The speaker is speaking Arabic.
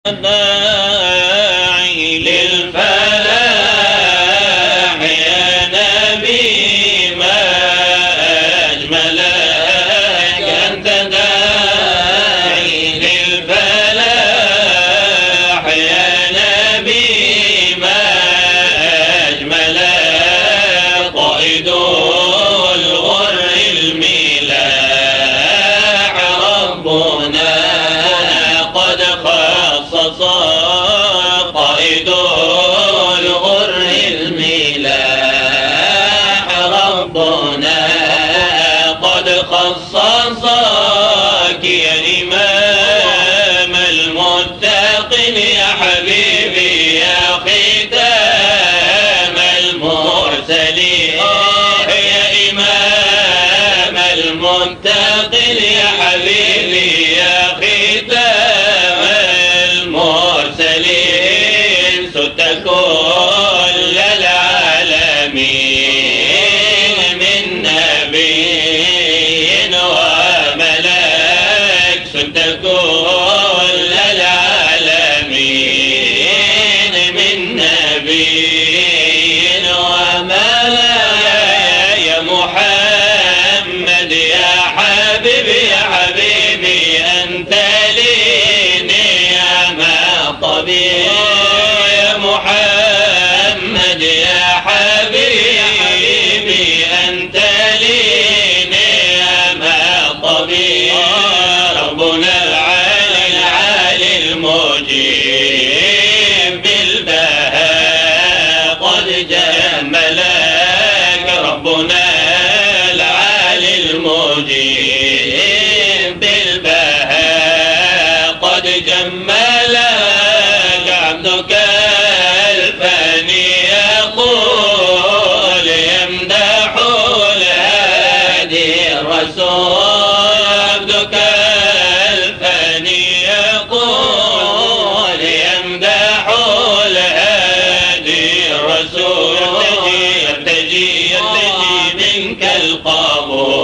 داعي للفلاح يا نبي ما أجملك أنت داعي للفلاح يا نبي ما أجملك قائد الغر الملاح ربنا قد خصص قائد الغر الملاح ربنا قد خصصك يا إمام المتقين يا حبيبي يا ختام المرسلين يا إمام المتقين يا حبيبي يا ختام المرسلين سدت كل العالمين من نبي وملك سدت كل العالمين من نبي وملك يا محمد يا حبيبي يا حبيبي أنت لي طبيب يا محمد يا حبيبي أنت لي نعم طبيب ربنا العالي المجيب بالبهاء قد جملك ربنا العالي المجيب بالبهاء قد جملك عبدك الفاني يقول يمدح الهادي الرسول عبدك الفاني يقول يمدح الهادي الرسول يرتجي منك القبول